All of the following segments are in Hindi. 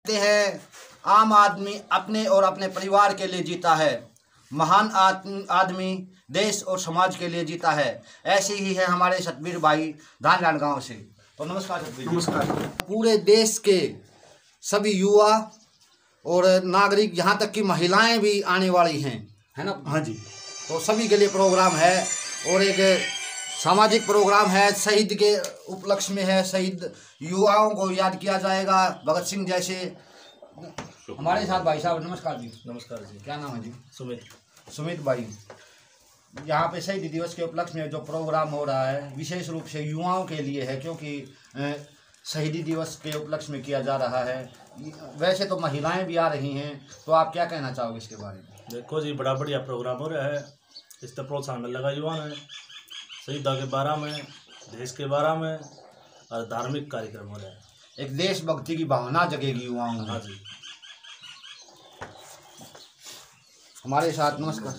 कहते हैं आम आदमी अपने और अपने परिवार के लिए जीता है, महान आदमी देश और समाज के लिए जीता है। ऐसे ही है हमारे सतबीर भाई धानलान गांव से। तो नमस्कार सतबीर। नमस्कार। पूरे देश के सभी युवा और नागरिक, यहाँ तक कि महिलाएं भी आने वाली हैं, है ना? हाँ जी। तो सभी के लिए प्रोग्राम है और एक सामाजिक प्रोग्राम है। शहीद के उपलक्ष्य में है, शहीद युवाओं को याद किया जाएगा, भगत सिंह जैसे। हमारे साथ भाई साहब, नमस्कार जी। नमस्कार जी। क्या नाम है जी? सुमित भाई। यहाँ पे शहीद दिवस के उपलक्ष्य में जो प्रोग्राम हो रहा है विशेष रूप से युवाओं के लिए है, क्योंकि शहीदी दिवस के उपलक्ष्य में किया जा रहा है। वैसे तो महिलाएं भी आ रही हैं, तो आप क्या कहना चाहोगे इसके बारे में? देखो जी, बड़ा बढ़िया प्रोग्राम हो रहा है। इस तरह प्रोत्साहन लगा युवा ने शहीदों के बारे में, देश के बारे में और धार्मिक कार्यक्रम हो रहे हैं। एक देशभक्ति की भावना जगेगी युवाओं में। हाँ जी। हमारे साथ नमस्कार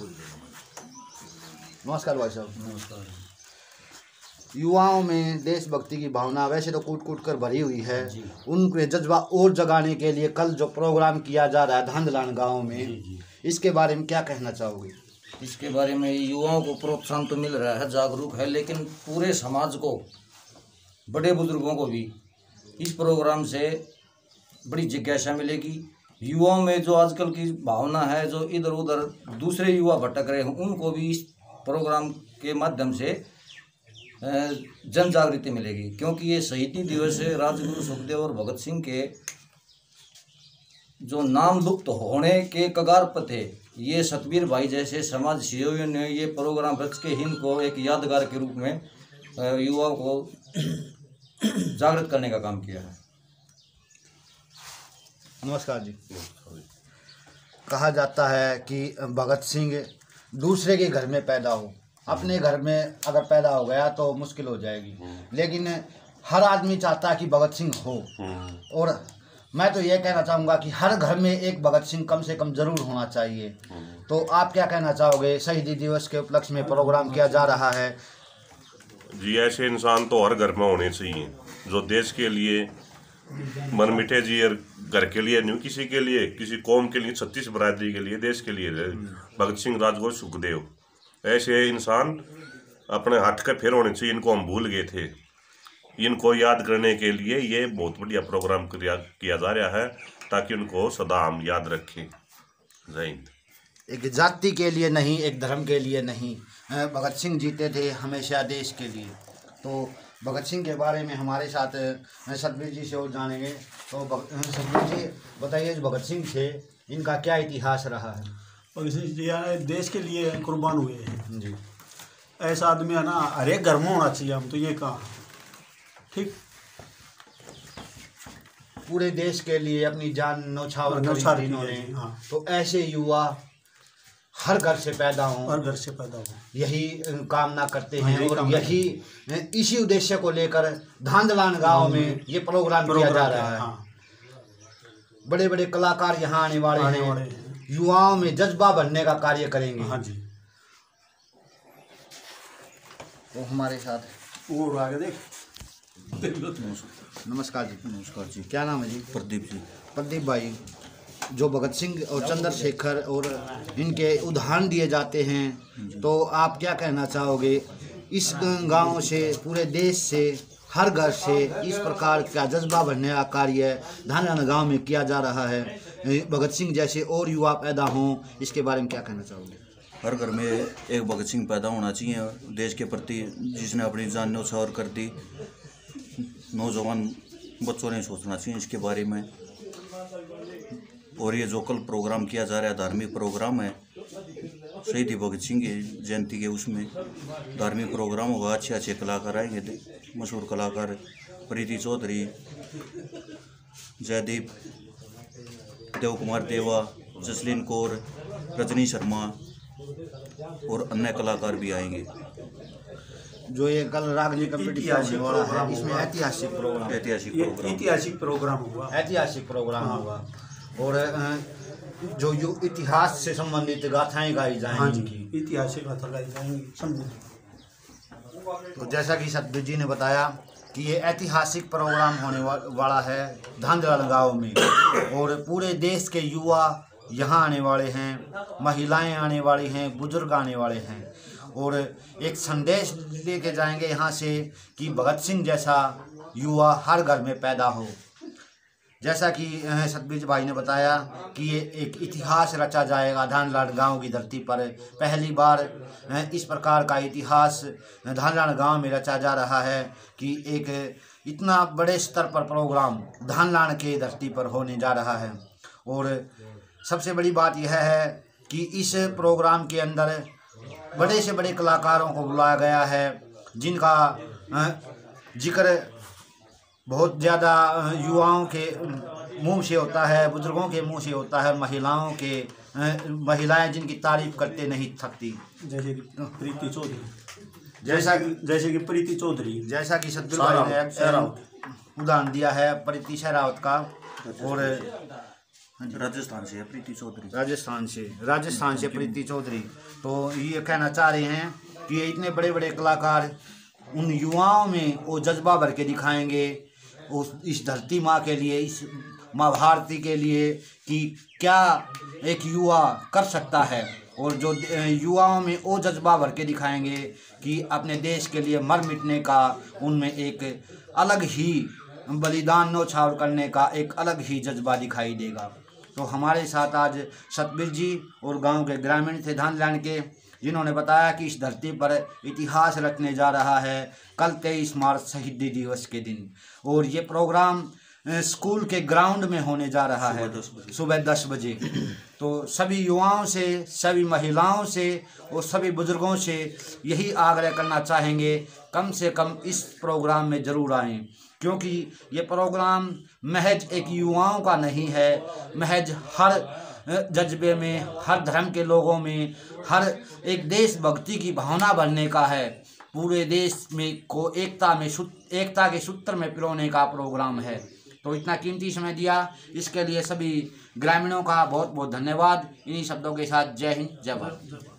भाई साहब। नमस्कार। युवाओं में देशभक्ति की भावना वैसे तो कूट कूट कर भरी हुई है, उनके जज्बा और जगाने के लिए कल जो प्रोग्राम किया जा रहा है धांधलान गांव में, इसके बारे में क्या कहना चाहोगे? इसके बारे में युवाओं को प्रोत्साहन तो मिल रहा है, जागरूक है, लेकिन पूरे समाज को, बड़े बुजुर्गों को भी इस प्रोग्राम से बड़ी जिज्ञासा मिलेगी। युवाओं में जो आजकल की भावना है, जो इधर उधर दूसरे युवा भटक रहे हैं, उनको भी इस प्रोग्राम के माध्यम से जन जागृति मिलेगी। क्योंकि ये शहीदी दिवस है, राजगुरु सुखदेव और भगत सिंह के जो नाम लुप्त होने के कगार पर थे, ये सतबीर भाई जैसे समाज सेवियों ने ये प्रोग्राम रच के इनको एक यादगार के रूप में युवाओं को जागृत करने का काम किया है। नमस्कार जी। कहा जाता है कि भगत सिंह दूसरे के घर में पैदा हो, अपने घर में अगर पैदा हो गया तो मुश्किल हो जाएगी, लेकिन हर आदमी चाहता है कि भगत सिंह हो। और मैं तो ये कहना चाहूँगा कि हर घर में एक भगत सिंह कम से कम जरूर होना चाहिए। तो आप क्या कहना चाहोगे? शहीदी दिवस के उपलक्ष्य में प्रोग्राम किया जा रहा है जी। ऐसे इंसान तो हर घर में होने चाहिए जो देश के लिए मन मिटे जी, और घर के लिए नहीं, किसी के लिए, किसी कौम के लिए, 36 बरादरी के लिए, देश के लिए। भगत सिंह, राजगुरु सुखदेव, ऐसे इंसान अपने हट के फिर होने चाहिए। इनको हम भूल गए थे। इनको याद करने के लिए ये बहुत बढ़िया प्रोग्राम किया जा रहा है, ताकि उनको सदा हम याद रखें। जय हिंद। एक जाति के लिए नहीं, एक धर्म के लिए नहीं, भगत सिंह जीते थे हमेशा देश के लिए। तो भगत सिंह के बारे में हमारे साथ सतबीर जी से और जानेंगे। तो सतबीर जी बताइए, भगत सिंह थे, इनका क्या इतिहास रहा है? भगत सिंह जी देश के लिए कुर्बान हुए हैं जी। ऐसा आदमी है ना, हर एक घर में होना चाहिए। हम तो ये कहा, ठीक, पूरे देश के लिए अपनी जान न्यौछावर करी इन्होंने। हाँ। तो ऐसे युवा हर घर से पैदा हों, हर घर से पैदा हो, यही कामना करते हैं। और यही इसी उद्देश्य को लेकर धांधलान गांव में ये प्रोग्राम किया जा रहा है। हाँ। बड़े बड़े कलाकार यहाँ आने वाले हैं, युवाओं में जज्बा बनने का कार्य करेंगे। हाँ जी। वो हमारे साथ और आगे देख। नमस्कार जी। नमस्कार जी। क्या नाम है जी? प्रदीप जी। प्रदीप भाई, जो भगत सिंह और चंद्रशेखर और इनके उदाहरण दिए जाते हैं, तो आप क्या कहना चाहोगे? इस गांव से, पूरे देश से, हर घर से इस प्रकार का जज्बा बनने का कार्य धानलान गांव में किया जा रहा है। भगत सिंह जैसे और युवा पैदा हों, इसके बारे में क्या कहना चाहोगे? हर घर में एक भगत सिंह पैदा होना चाहिए, देश के प्रति जिसने अपनी जान न्यौछावर कर दी। नौजवान बच्चों ने सोचना चाहिए इसके बारे में। और ये जो कल प्रोग्राम किया जा रहा है, धार्मिक प्रोग्राम है, शहीद भगत सिंह की जयंती के, उसमें धार्मिक प्रोग्राम होगा। अच्छे अच्छे कलाकार आएंगे, मशहूर कलाकार प्रीति चौधरी, जयदीप, देव कुमार देवा, जसलीन कौर, रजनी शर्मा और अन्य कलाकार भी आएंगे। जो ये कल रागनी कंपटीशन होने वाला है, इसमें ऐतिहासिक प्रोग्राम होगा। और जो इतिहास से संबंधित गाथाएं गाई जाएंगी। हाँ जी, ऐतिहासिक गाथा गाई जाएंगी। तो जैसा कि सतबीर जी ने बताया कि ये ऐतिहासिक प्रोग्राम होने वाला है धांधलाल गाँव में, और पूरे देश के युवा यहाँ आने वाले हैं, महिलाएं आने वाली हैं, बुजुर्ग आने वाले हैं, और एक संदेश लेके जाएंगे यहाँ से कि भगत सिंह जैसा युवा हर घर में पैदा हो। जैसा कि सतबीर भाई ने बताया कि ये एक इतिहास रचा जाएगा धांधलाल गांव की धरती पर। पहली बार इस प्रकार का इतिहास धांधलाल गांव में रचा जा रहा है कि एक इतना बड़े स्तर पर प्रोग्राम धांधलाल के धरती पर होने जा रहा है। और सबसे बड़ी बात यह है कि इस प्रोग्राम के अंदर बड़े से बड़े कलाकारों को बुलाया गया है, जिनका जिक्र बहुत ज़्यादा युवाओं के मुंह से होता है, बुजुर्गों के मुंह से होता है, महिलाएं जिनकी तारीफ करते नहीं थकती, जैसे कि प्रीति चौधरी, जैसे कि प्रीति चौधरी, जैसा कि सतबीर भाई ने उदाहरण दिया है प्रीति शेरावत का। और राजस्थान से प्रीति चौधरी, राजस्थान से प्रीति चौधरी। तो ये कहना चाह रहे हैं कि इतने बड़े बड़े कलाकार उन युवाओं में वो जज्बा भर के दिखाएंगे इस धरती माँ के लिए, इस माँ भारती के लिए, कि क्या एक युवा कर सकता है। और जो युवाओं में वो जज्बा भर के दिखाएंगे कि अपने देश के लिए मर मिटने का उनमें एक अलग ही बलिदान न्यौछावर करने का एक अलग ही जज्बा दिखाई देगा। तो हमारे साथ आज सतबीर जी और गांव के ग्रामीण थे धांधलाल के, जिन्होंने बताया कि इस धरती पर इतिहास रचने जा रहा है कल 23 मार्च शहीदी दिवस के दिन। और ये प्रोग्राम स्कूल के ग्राउंड में होने जा रहा है सुबह 10 बजे। तो सभी युवाओं से, सभी महिलाओं से और सभी बुजुर्गों से यही आग्रह करना चाहेंगे कम से कम इस प्रोग्राम में ज़रूर आएँ, क्योंकि ये प्रोग्राम महज एक युवाओं का नहीं है, महज हर जज्बे में, हर धर्म के लोगों में, हर एक देशभक्ति की भावना भरने का है। पूरे देश में को एकता के सूत्र में पिरोने का प्रोग्राम है। तो इतना कीमती समय दिया इसके लिए सभी ग्रामीणों का बहुत बहुत धन्यवाद। इन्हीं शब्दों के साथ जय हिंद, जय भारत।